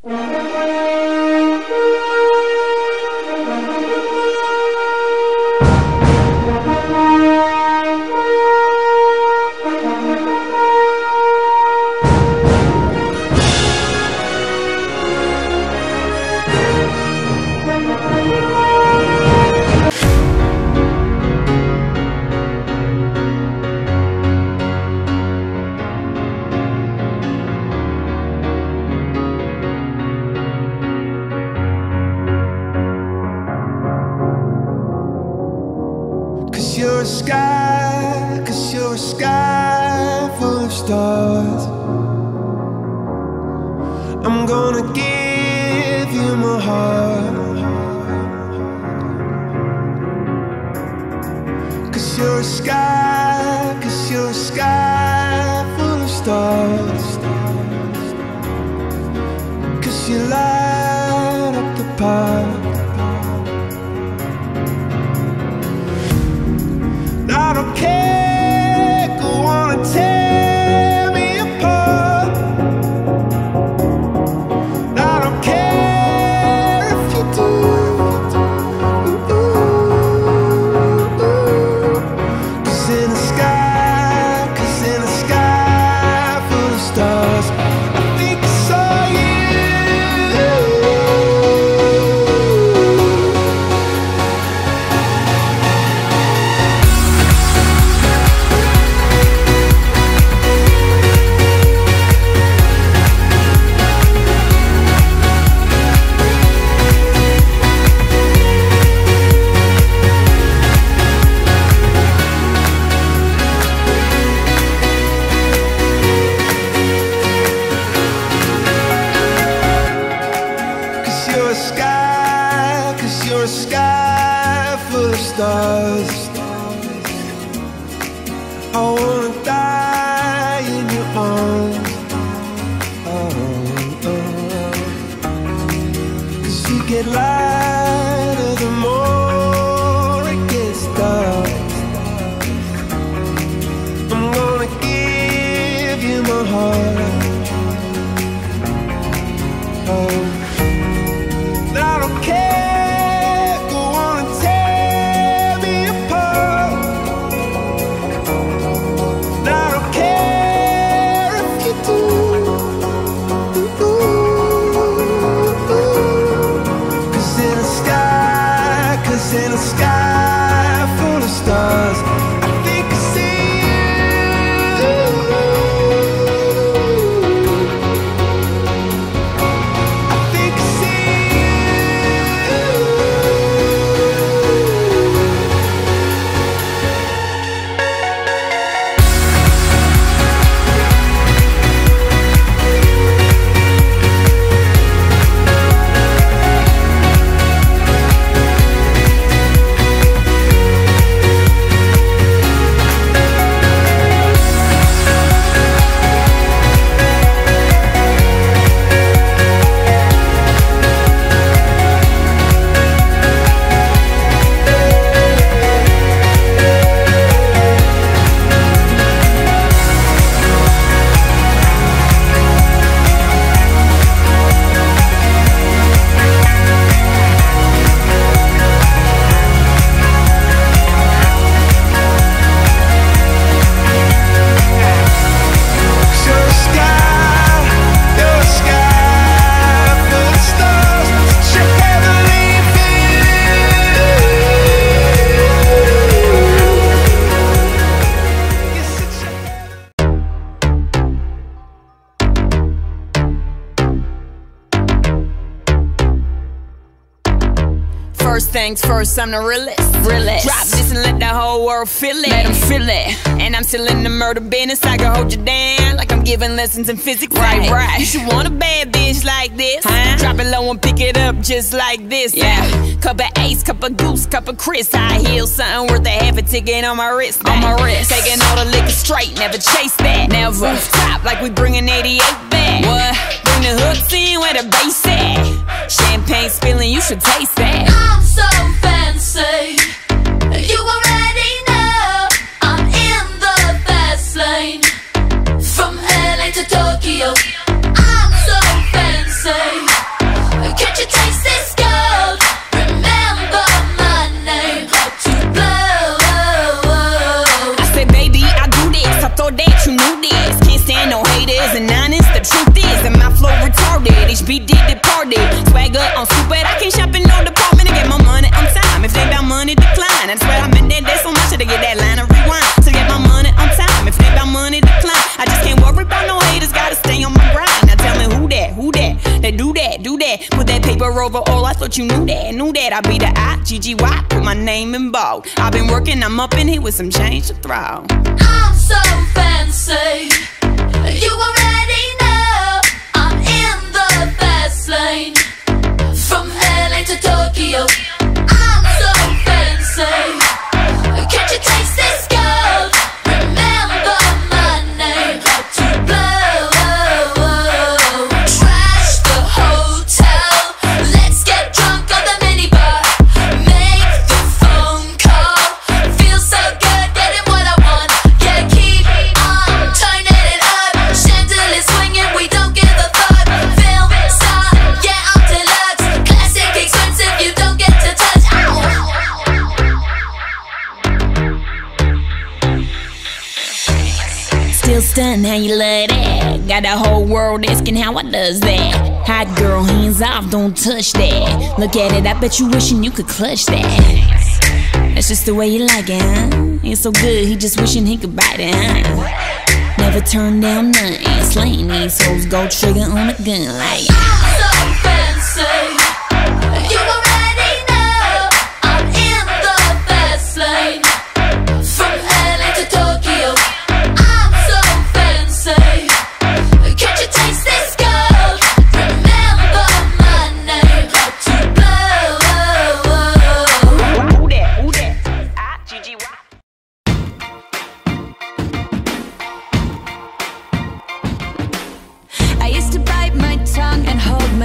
Cause you're a sky full of stars. I'm gonna give you my heart. Cause you're a sky full of stars. Cause you light up the path. I don't care, go on and tear me apart. I don't care if you do. Cause in the sky full of stars, I think I saw you. Cause you're a sky full of stars. I wanna die in your arms. Cause you get lighter the more it gets dark. I'm gonna give you my heart. I don't care, go on and tear me apart. I don't care if you do. Cause in the sky full of stars, I think I see you. I think I see you. First things first, I'm the realest. Drop this and let the whole world feel it. Let them feel it. And I'm still in the murder business. I can hold you down like I'm giving lessons in physics. Right. You should want a bad bitch like this. Drop it low and pick it up just like this. Cup of Ace, cup of Goose, cup of Chris. I heal something worth a half a ticket on my wrist. Taking all the liquor straight, never chase that. Never rooftop like we bringing 88 back. What? Bring the hooks in where the bass at. Champagne spilling, you should taste that. I'm so fancy, you already know. I'm in the fast lane, from LA to Tokyo. I'm so fancy. BD departed. Swagger on stupid, I can't shop in no department to get my money on time. If they about money, decline. I swear I'm in that so much to get that line of rewind. To get my money on time. If they about money, decline. I just can't worry about no haters, gotta stay on my grind. Now tell me who that? They do that. Put that paper over all, I thought you knew that. I be the I-G-G-Y, put my name in bold. I've been working, I'm up in here with some change to throw. I'm so fancy, you already know I'm in the fast lane. From LA to Tokyo, I'm so fancy. Can't you taste this gold? Remember my name. To blow, trash the hotel. Let's get drunk on the minibar. Make the phone call. Feel so good getting what I want. Yeah, keep on turning it up. Chandelier swinging, we don't give a fuck. Film star, yeah, I'm deluxe. Classic expensive, you don't get to touch. Ow. Still stunned how you love that. Got the whole world asking how I does that. Hot girl, hands off, don't touch that. Look at it, I bet you wishing you could clutch that. That's just the way you like it, huh? It's so good, he just wishing he could bite it, huh? Never turn down nothing. Slaying these hoes, go trigger on a gun like I'm so fancy, you already know I'm in the fast lane. From LA to Tokyo, I'm so fancy. Can't you taste this gold? Remember my name. To blow. who that? I-G-G-Y. I used to bite my tongue and hold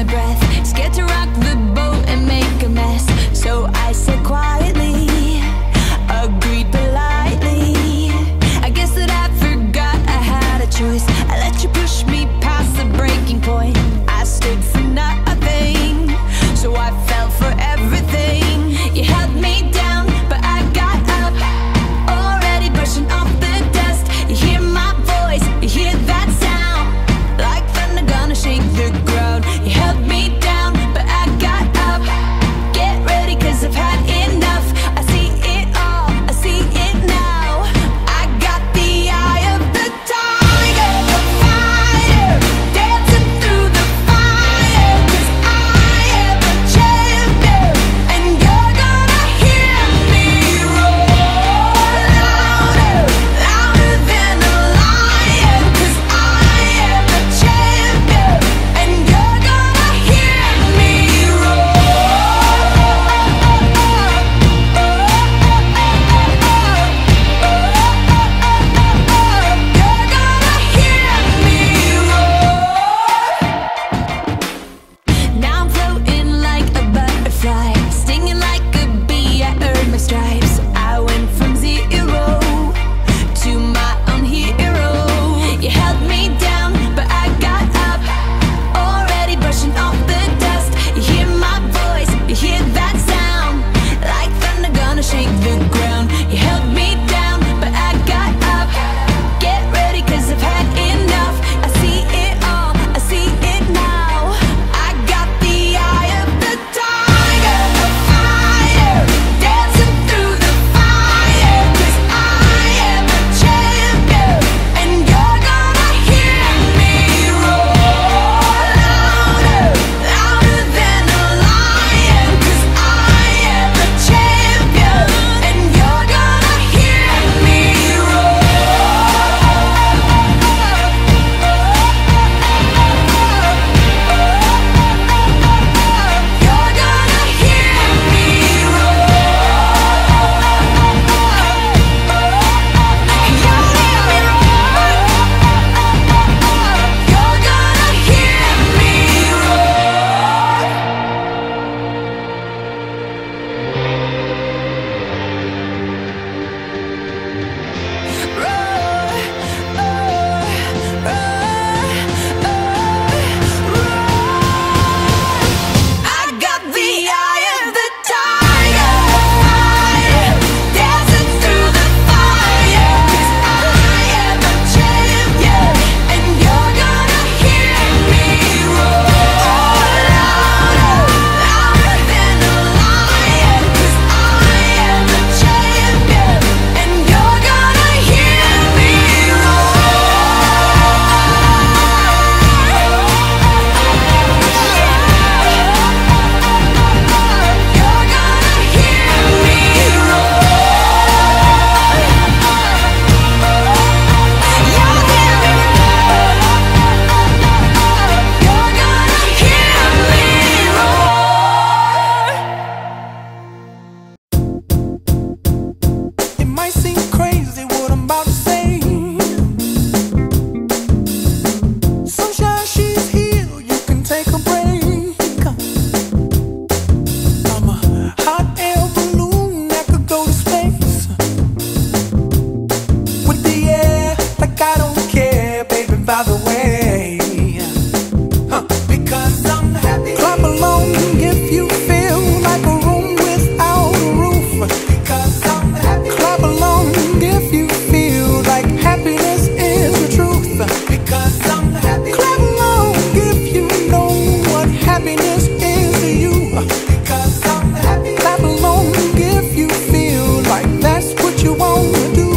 happiness is to you. Because I'm happy. Clap along if you feel like that's what you want to do.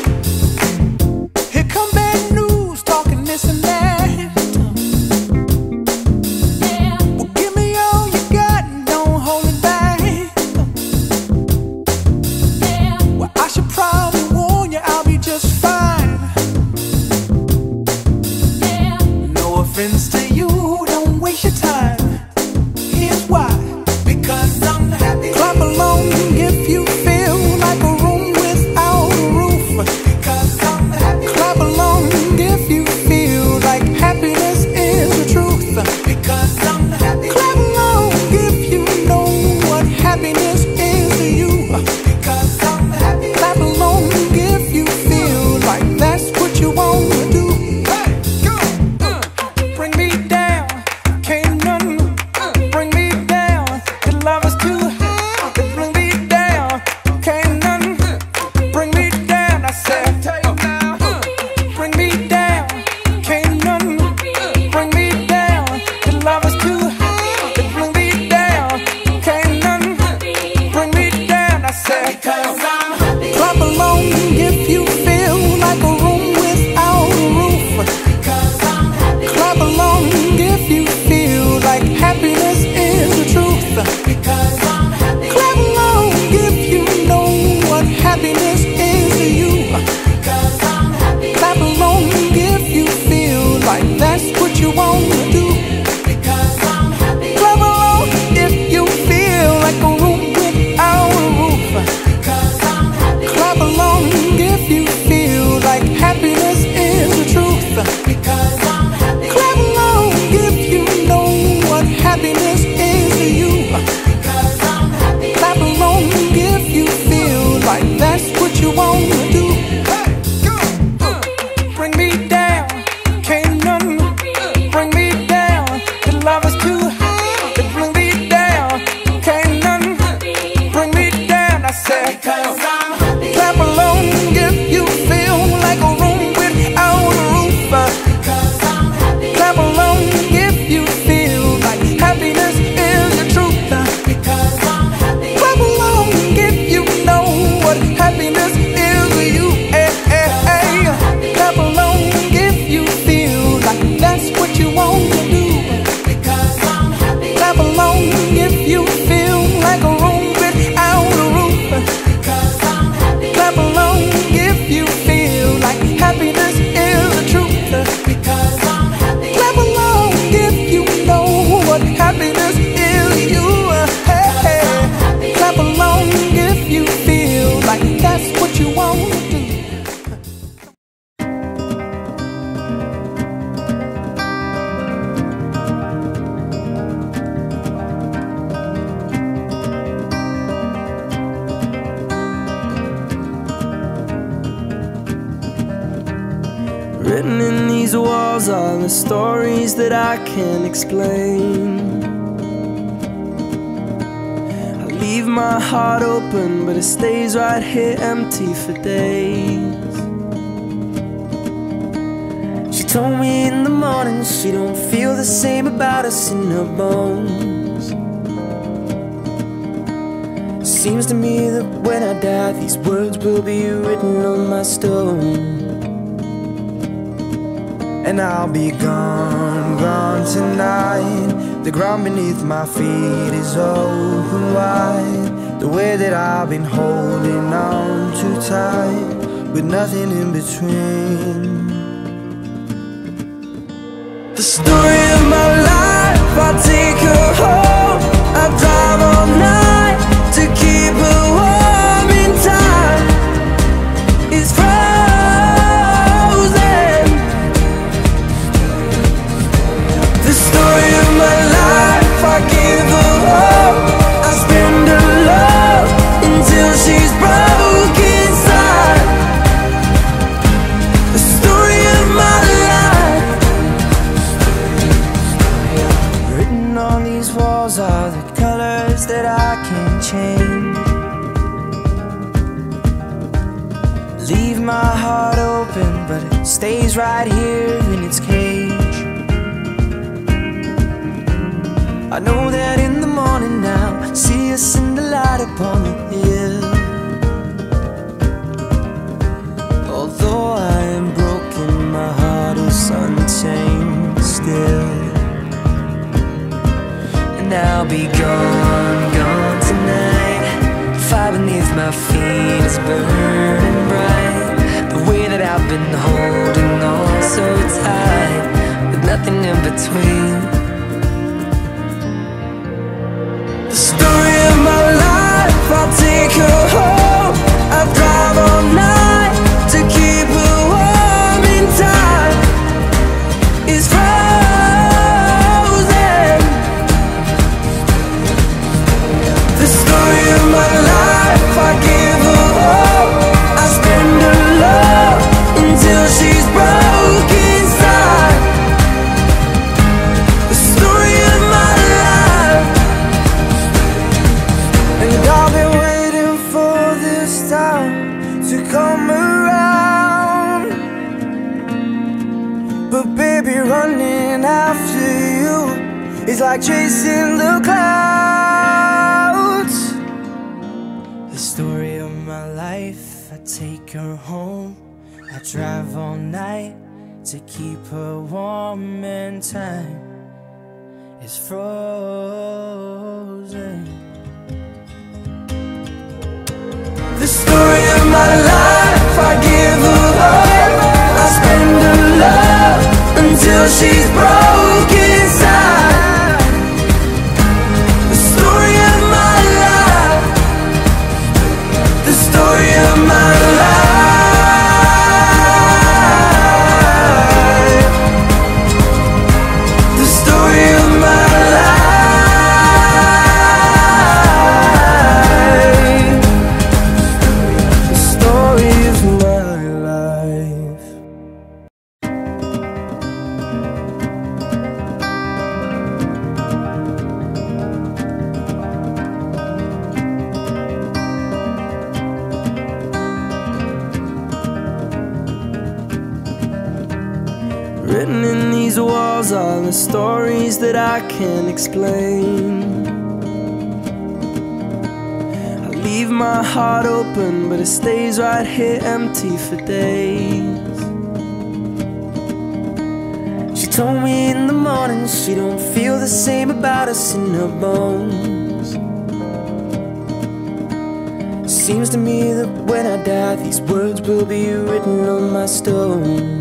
Here come bad news, talking this and that. Well, give me all you got and don't hold it back. Well, I should probably warn you, I'll be just fine. No offense to you, don't waste your time. Here's why. Because I'm happy. Clap along if you feel like a room without a roof. Because I'm happy. Clap along if you feel like happiness is the truth. Because I'm happy. Clap along if you know what happiness is to you. Because I'm happy. Clap along if you feel like that's what you want to do. Hey, go. Bring me down, can't none bring me down. The love is too high to bring me down. Can't none bring me down. I said, bring me down, can't none bring me down. The love is too high to bring me down. Can't none bring me down. I said, because I'm happy. Clap along if you feel like a room without a roof. Because I'm happy. Clap along if you feel like happiness is the truth. Because I'm happy. Clap along if you know what happiness is to you. Because I'm happy. Clap along if you feel like that's what you want to do. Because I'm happy. Clap along if you feel like a room without a roof. Because I'm happy. Clap along if you feel like happiness is the truth. Because I'm happy. Clap along if you know what happiness is to you. Because I'm happy. Clap along if you feel like that's what you want to do. Hey, go. Bring me down, can't none bring me down. The love is too high to bring me down. Can't none bring me down. I said, because I'm happy. Clap along if you feel like a room without a roof. Because I'm happy. Clap along if you feel like happiness is the truth. Because I'm happy. Clap along if you know what happiness is to you. Hey, hey, hey. Clap along if you feel like that's what you want to do. Because I'm happy. Clap along if you feel like a room without a roof. Because I'm happy. Clap along if you feel like happiness is the truth. Because I'm happy. Clap along if you know what happiness is to you. Hey, hey. Clap along if you feel like that's what you want to do. Written in these walls are the stories that I can't explain. I leave my heart open, but it stays right here empty for days. She told me in the morning she don't feel the same about us in her bones. Seems to me that when I die, these words will be written on my stone. And I'll be gone, gone tonight. The ground beneath my feet is open wide. The way that I've been holding on too tight, with nothing in between. The story of my life, I'll take her home. I'll drive all night to keep her warm in time. It's frozen. The story of my life, I give her hope. I spend her love until she's broke inside. The story of my life. Written on these walls are the colors that I can't change. Leave my heart open, but it stays right here in its cage. I know that in the morning now, see us in the light upon the hill. Although I am broken, my heart is unchained still. And I'll be gone, gone tonight. The fire beneath my feet is burning bright. The way that I've been holding on so tight, with nothing in between. The story of my life, I'll take her home. I'll drive all night to keep her warm in time. It's frozen. The story of my life, I give her all. I spend her love until she's broke inside. The story of my life. And I've been waiting for this time to come around. But baby, running after you is like chasing the clouds. The story of my life, I take her home. I drive all night to keep her warm, and time is frozen. The story of my life, I give her all. I spend her love until she's broke inside. The story of my life. The story of my life. The story of my life. The story of my life. Written in these walls are the stories that I can't explain. I leave my heart open, but it stays right here empty for days. She told me in the morning she don't feel the same about us in her bones. Seems to me that when I die, these words will be written on my stone.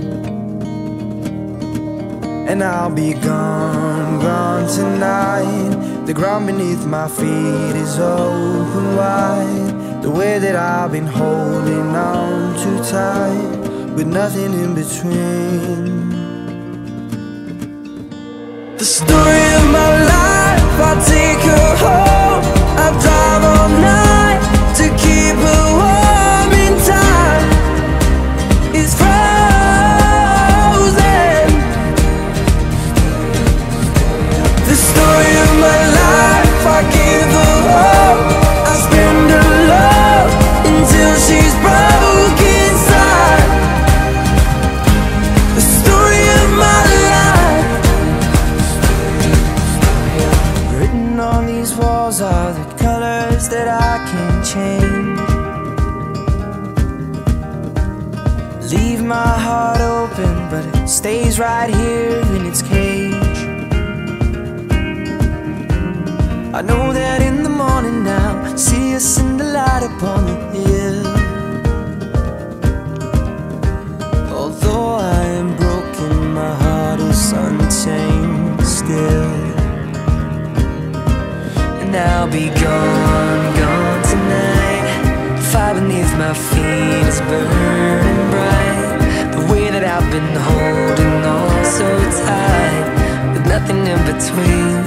And I'll be gone, gone tonight. The ground beneath my feet is open wide. The way that I've been holding on too tight, with nothing in between. The story of my life, I'll take her home. I'll drive all night to keep her warm in time. It's frozen. The story of my life, I give her all. I spend her love until she's broke inside. The story of my life. Written on these walls are the colors that I can't change. Leave my heart open, but it stays right here in its cage. I know that in the morning now, see us in the light upon the hill. Although I am broken, my heart is unchained still. And I'll be gone, gone tonight. The fire beneath my feet is burning bright. The way that I've been holding on so tight, with nothing in between.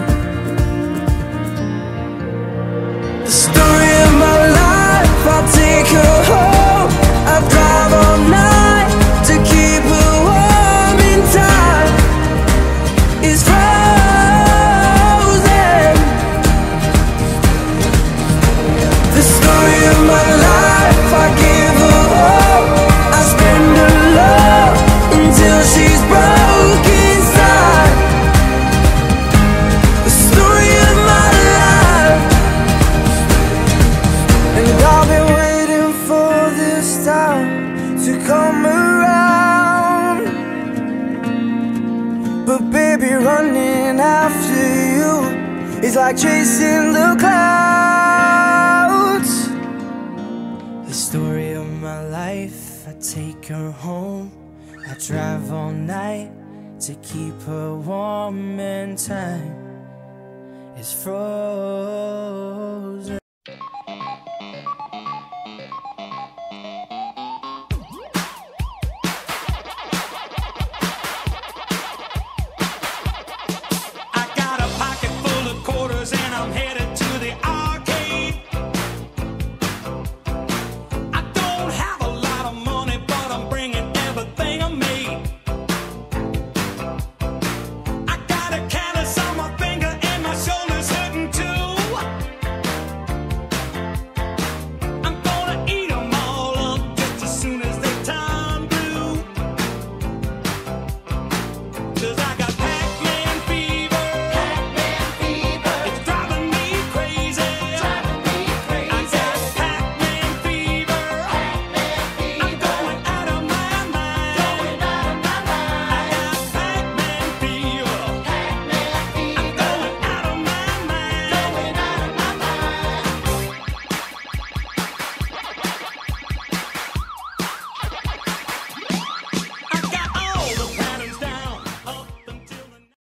The story of my life, I'll take her home. I'll drive all night to keep her warm in time. It's frozen. The story of my life, I give her all. I spend her love until she's broke inside. The Days like chasing the clouds. The story of my life, I take her home. I drive all night to keep her warm, and time is frozen.